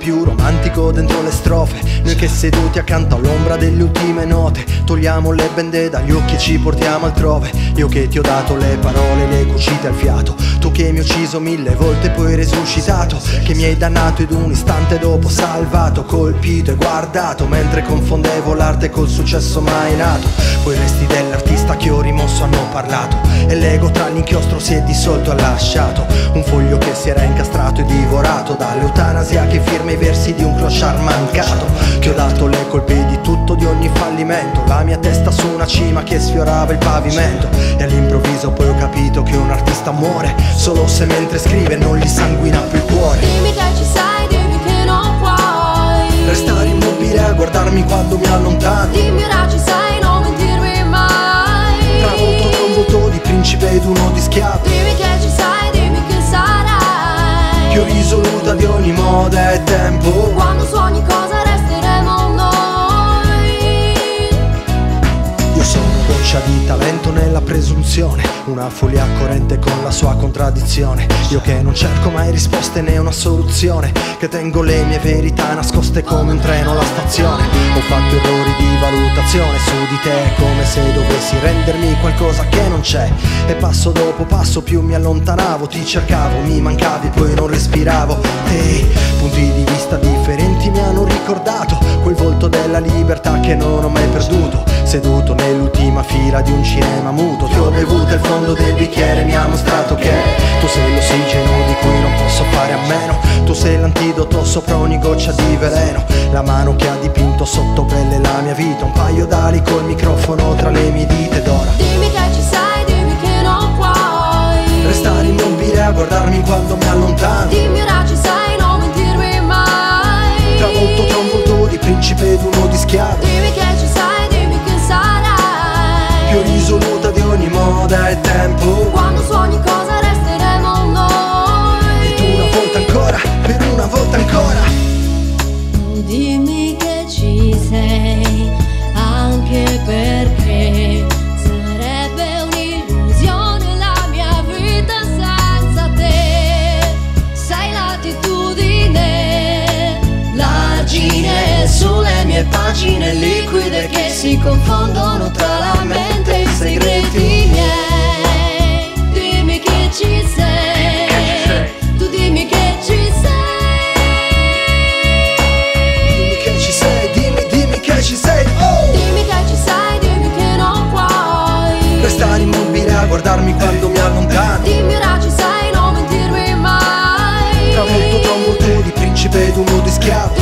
più romantico dentro le strofe. Noi che seduti accanto all'ombra delle ultime note togliamo le bende dagli occhi e ci portiamo altrove. Io che ti ho dato le parole, le cucite al fiato, tu che mi hai ucciso 1000 volte e poi risuscitato, che mi hai dannato ed un istante dopo salvato, colpito e guardato mentre confondevo l'arte col successo mai nato. Poi i resti dell'artista che ho rimosso hanno parlato e l'ego tra l'inchiostro si è dissolto e ha lasciato un foglio che si era incastrato e divorato dall'eutanasia che firma i versi di un clochard mancato, che ho dato le colpe di tutto, di ogni fallimento, la mia testa su una cima che sfiorava il pavimento. E all'improvviso poi ho capito che un artista muore solo se mentre scrive non gli sanguina più il cuore. Dimmi che ci sei, dimmi che non puoi restare immobile a guardarmi quando mi allontano. Dimmi ora ci sei, non mentirmi mai. Travolto tra un volto di principe ed uno di schiavo. Dimmi che ci sei, dimmi che sarai più risoluta di ogni moda e tempo. Quando suoni cosa resteremo noi. Io sono goccia di talento nella presunzione, una follia corrente con la sua contraddizione. Io che non cerco mai risposte né una soluzione, che tengo le mie verità nascoste come un treno alla stazione. Ho fatto errori di valutazione su di te, come se dovessi rendermi qualcosa che non c'è. E passo dopo passo più mi allontanavo, ti cercavo, mi mancavi, poi non respiravo. Te, punti di vista differenti mi hanno ricordato quel volto della libertà che non ho mai perduto. Seduto nell'ultima fila di un cinema muto, ti ho bevuto il fondo del bicchiere, mi ha mostrato che tu sei l'ossigeno di cui non posso fare a meno. Tu sei l'antidoto sopra ogni goccia di veleno, la mano che ha dipinto sotto pelle la mia vita, un paio d'ali col microfono tra le mie dita ed ora. Dimmi che ci sei, dimmi che non puoi restare immobile a guardarmi quando mi allontano. Dimmi ora ci sei, non mentirmi mai. Travolto tra un volto di principe ed uno di schiavo. Dimmi che ci sei, dimmi che sarai più risoluta di ogni moda e tempo. Quando suoni cosa resteremo noi. E tu una volta ancora, per una volta ancora. Dimmi che ci sei, anche perché sarebbe un'illusione la mia vita senza te. Sei latitudine, l'argine sulle mie pagine liquide che si confondono tra la mente e i segreti miei. Dimmi che ci sei, tu dimmi che ci sei. Ci sei, oh! Dimmi che ci sei, dimmi che non puoi restare immobile a guardarmi quando mi allontano. Dimmi ora ci sei, non mentirmi mai. Travolto tra un volto di principe ed uno di schiavo.